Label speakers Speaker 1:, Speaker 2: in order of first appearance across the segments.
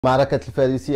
Speaker 1: معركة الفارسية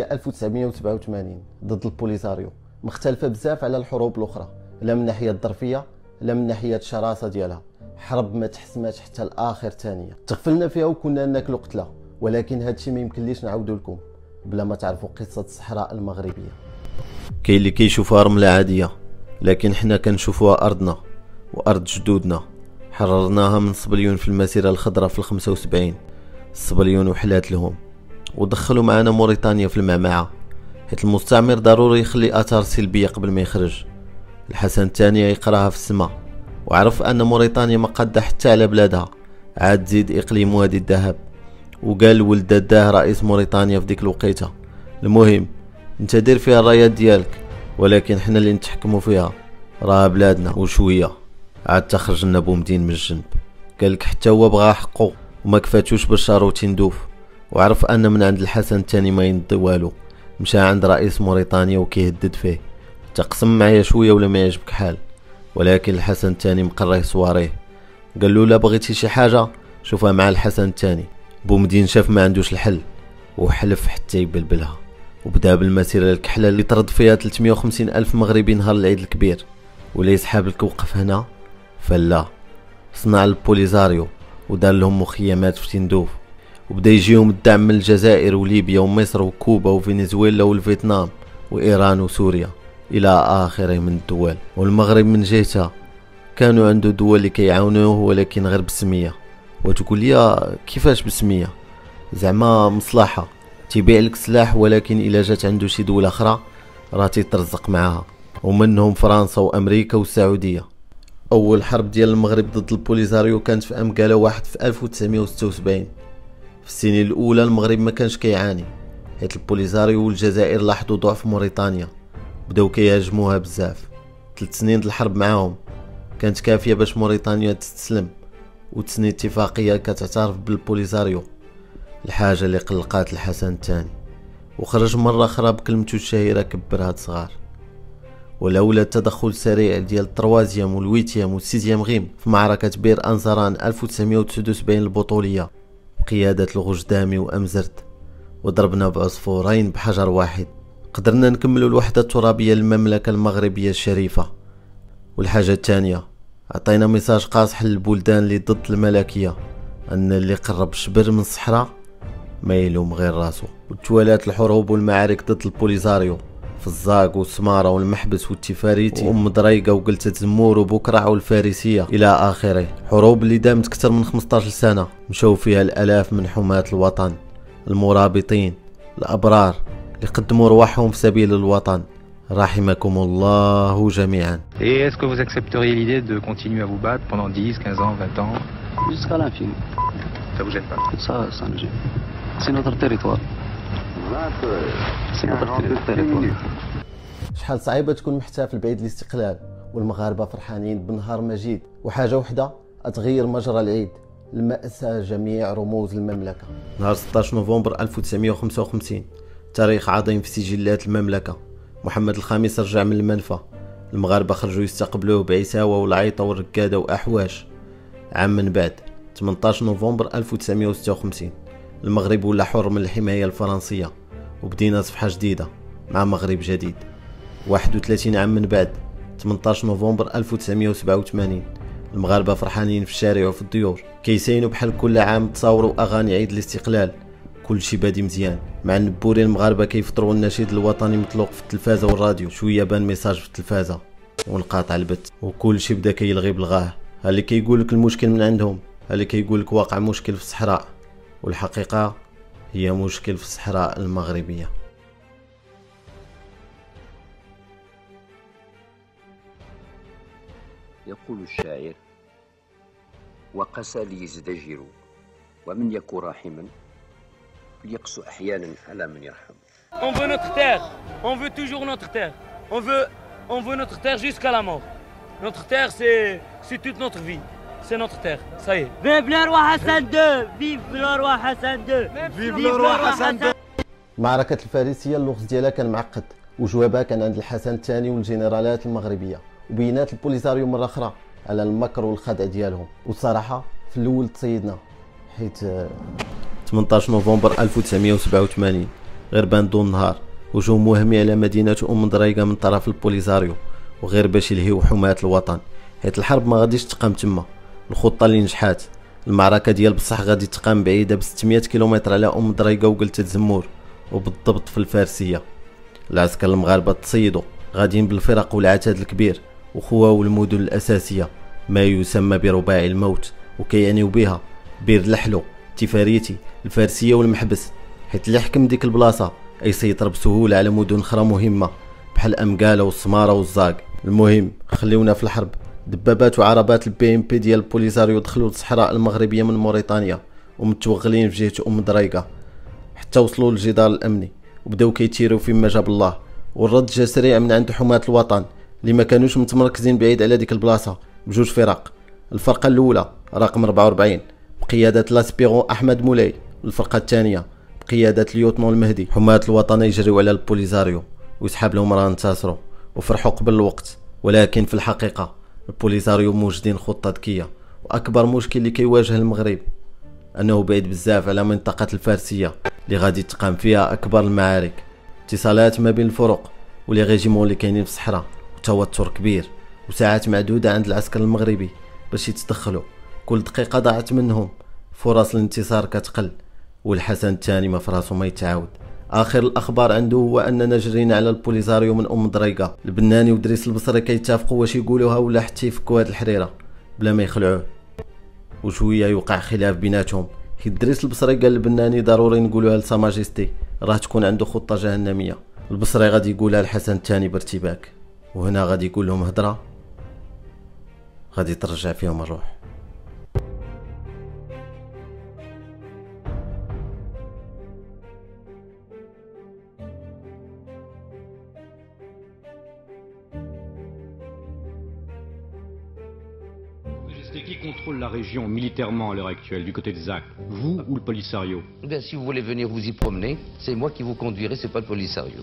Speaker 1: 1987 ضد البوليساريو مختلفة بزاف على الحروب الأخرى، لا من ناحية الظرفية لا من ناحية الشراسة ديالها. حرب ما تحسماتش حتى الآخر ثانية، تغفلنا فيها وكنا ناكلو قتلة، ولكن هادشي ما يمكنليش نعاودو لكم بلا ما تعرفوا قصة الصحراء المغربية.
Speaker 2: كاين اللي كيشوفوها رملة عادية، لكن حنا كنشوفوها أرضنا وأرض جدودنا. حررناها من صبليون في المسيرة الخضراء في 75. الصبليون وحلات لهم ودخلوا معنا موريتانيا في المعمعة، حيت المستعمر ضروري يخلي اثار سلبيه قبل ما يخرج. الحسن الثاني يقراها في السماء وعرف ان موريتانيا ما قاده حتى على بلادها، عاد زيد اقليم وادي الذهب وقال ولد داه رئيس موريتانيا في ديك الوقيته: المهم انت دير فيها الرايات ديالك، ولكن حنا اللي نتحكموا فيها، راها بلادنا. وشويه عاد تخرج لنا بومدين من الجنب، قالك حتى هو بغى حقه وما كفاتوش بالشاروتي ندوف، وعرف ان من عند الحسن الثاني ما ينضي والو. مشى عند رئيس موريتانيا وكيهدد فيه: تقسم معايا شويه ولا ما يعجبك حال. ولكن الحسن الثاني مقريه صواريه، قال له: لا بغيتي شي حاجه شوفها مع الحسن الثاني. بومدين شاف ما عندوش الحل وحلف حتى يبلبلها، وبدا بالمسيره للكحله اللي طرد فيها 350 الف مغربي نهار العيد الكبير. ولا يسحاب لك وقف هنا فلا، صنع البوليزاريو ودار لهم مخيمات في تندوف، وبدا يجيهم الدعم من الجزائر وليبيا ومصر وكوبا وفنزويلا والفيتنام وايران وسوريا الى اخره من الدول. والمغرب من جهتها كانوا عنده دول اللي كيعاونوه، ولكن غير بالسميه. وتقول لي كيفاش بالسميه؟ زعما مصلحه، تيبيع لك سلاح، ولكن الا جات عنده شي دوله اخرى راه تيترزق معاها، ومنهم فرنسا وامريكا والسعوديه. اول حرب ديال المغرب ضد البوليزاريو كانت في امكالا واحد في 1976. في السنين الاولى المغرب ما كانش كيعاني، حيت البوليزاريو والجزائر لاحظوا ضعف موريتانيا، بداو كيهاجموها بزاف. 3 سنين الحرب معاهم كانت كافيه باش موريتانيا تستسلم وتسني اتفاقيه كتعترف بالبوليزاريو، الحاجه اللي قلقات الحسن الثاني، وخرج مره اخرى بكلمته الشهيره: كبر هاد صغار. ولولا التدخل السريع ديال التروازيام والويتيام والسيزيام غيم في معركه بير انزران 1979 البطوليه بقياده الغجدامي وامزرت، وضربنا بعصفورين بحجر واحد، قدرنا نكملوا الوحده الترابيه للمملكه المغربيه الشريفه. والحاجه الثانيه، عطينا ميساج قاصح للبلدان اللي ضد الملكيه، ان اللي قرب شبر من الصحراء ما يلوم غير راسو. وتوالات الحروب والمعارك ضد البوليزاريو في الزاق والسماره والمحبس والتفاريتي وام دريقه وقلتة زمور وبكرع والفارسيه الى اخره. حروب اللي دامت اكثر من 15 سنه، مشاو فيها الالاف من حماة الوطن، المرابطين الابرار اللي قدموا رواحهم في سبيل الوطن. رحمكم الله جميعا.
Speaker 3: Et est-ce que vous accepteriez l'idée de continuer à vous battre pendant 10, 15 ans, 20 ans?
Speaker 4: Jusqu'à l'infini.
Speaker 3: Ça vous gêne pas?
Speaker 4: Ça nous gêne. C'est notre territoire. C'est notre territoire.
Speaker 1: شحال صعيبه تكون محتفل بعيد الاستقلال والمغاربه فرحانين بنهار مجيد، وحاجه وحده تغير مجرى العيد: المأساة جميع رموز المملكه.
Speaker 2: نهار 16 نوفمبر 1955، تاريخ عظيم في سجلات المملكه. محمد الخامس رجع من المنفى، المغاربه خرجوا يستقبلوه بعساوه والعيطه والركاده واحواش. عام من بعد 18 نوفمبر 1956 المغرب ولا حر من الحمايه الفرنسيه، وبدينا صفحه جديده مع مغرب جديد. 31 عام من بعد 18 نوفمبر 1987 المغاربه فرحانين في الشارع وفي الديور، كيسينوا بحال كل عام تصاوروا اغاني عيد الاستقلال. كل شي بادي مزيان، مع النبورين المغاربه كيفطروا النشيد الوطني مطلوق في التلفازه والراديو. شويه بان ميساج في التلفازه وانقطع البث، وكل شي بدا كيلغي بالغاه. ها اللي كيقول لك المشكل من عندهم، ها اللي كيقول لك واقع مشكل في الصحراء، والحقيقه هي مشكل في الصحراء المغربيه.
Speaker 5: يقول الشاعر: وقسى ليزدجر ومن يكن راحما فليقسو احيانا على من يرحم.
Speaker 6: On veut notre terre, on veut toujours notre terre, on veut notre terre jusqu'à la mort. Notre terre c'est toute notre vie, c'est notre terre, ça y est.
Speaker 7: Vive le roi Hassan II, vive le roi Hassan II, vive le roi Hassan II.
Speaker 1: معركة الفارسية اللغز ديالها كان معقد، وجوابها كان عند الحسن الثاني والجنرالات المغربية، وبينات البوليساريو مرة أخرى على المكر والخدع ديالهم. والصراحة في الأول تصيدنا، حيت
Speaker 2: 18 نوفمبر 1987 غير باندو النهار هجوم وهمي على مدينة أم دريقة من طرف البوليساريو، وغير باش يلهيو حماة الوطن، حيت الحرب ما غاديش تقام تما. الخطة اللي نجحات، المعركة ديال بصح غادي تقام بعيدة ب 600 كيلومتر على أم دريقة وقلت الزمور، وبالضبط في الفارسية. العسكر المغاربة تصيدوا غاديين بالفرق والعتاد الكبير وخواو المدن الأساسية، ما يسمى برباعي الموت، وكيعنيو بها بير لحلو، تفاريتي، الفارسية والمحبس، حيت اللي حكم ديك البلاصة أي سيطر بسهولة على مدن أخرى مهمة بحال أمقالة والسمارة والزاق. المهم خليونا في الحرب. دبابات وعربات البي ام بي ديال البوليساريو دخلوا للصحراء المغربية من موريتانيا ومتوغلين في جهة أم دريقة حتى وصلوا للجدار الأمني وبداو كيتيروا فيما جاب الله. والرد جا سريع من عند حماة الوطن اللي ما كانوش متمركزين بعيد على ديك البلاصة بجوج فرق. الفرقة الأولى رقم 44 بقيادة لاسبيرون أحمد مولاي، الفرقة الثانية بقيادة ليوتنون المهدي. حماة الوطن يجريو على البوليساريو ويسحب لهم راه انتصروا وفرحوا قبل الوقت، ولكن في الحقيقة البوليساريو موجدين خطة ذكية. وأكبر مشكل اللي كيواجه المغرب أنه بعيد بزاف على منطقة الفارسية اللي غادي تقام فيها أكبر المعارك، اتصالات ما بين الفرق ولي ريجيمون اللي كاينين في الصحراء، وتوتر كبير وساعات معدودة عند العسكر المغربي باش يتدخلوا. كل دقيقة ضاعت منهم فرص الانتصار كتقل، والحسن الثاني ما فراسو ما يتعاود. اخر الاخبار عنده هو اننا جرينا على البوليساريو من ام دريقة. البناني ودريس البصري كيتفقوا واش يقولوها ولا حتى يفكوا هاد الحريره بلا ما يخلعوه، وشويه يوقع خلاف بيناتهم. حيت دريس البصري قال البناني ضروري نقولوها لسا ماجيستي راه تكون عنده خطه جهنميه. البصري غادي يقولها الحسن الثاني بارتباك، وهنا غادي يقول لهم هضره غادي ترجع فيهم الروح.
Speaker 8: Qui contrôle la région militairement à l'heure actuelle, du côté de ZAC, vous ou le Polisario?
Speaker 5: Eh bien, si vous voulez venir vous y promener, c'est moi qui vous conduirai, c'est pas le Polisario.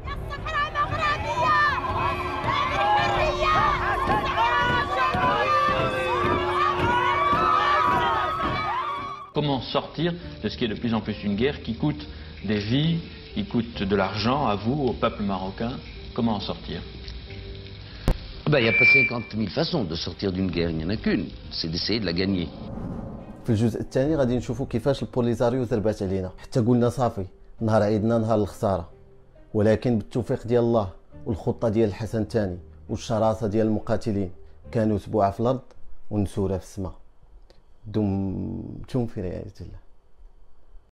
Speaker 9: Comment sortir de ce qui est de plus en plus une guerre qui coûte des vies, qui coûte de l'argent à vous, au peuple marocain? Comment en sortir?
Speaker 5: Il n'y a pas 50 000 façons de sortir d'une guerre, il n'y en a qu'une, c'est d'essayer de la gagner.
Speaker 1: في الجزء الثاني غادي نشوفوا كيفاش البوليساريو زربات علينا حتى قلنا صافي نهار عيدنا نهار الخساره، ولكن بالتوفيق ديال الله والخطه ديال الحسن الثاني والشراسه ديال المقاتلين كانوا تبوعه في الارض ونسوره في السماء. دمتم في رعايه الله.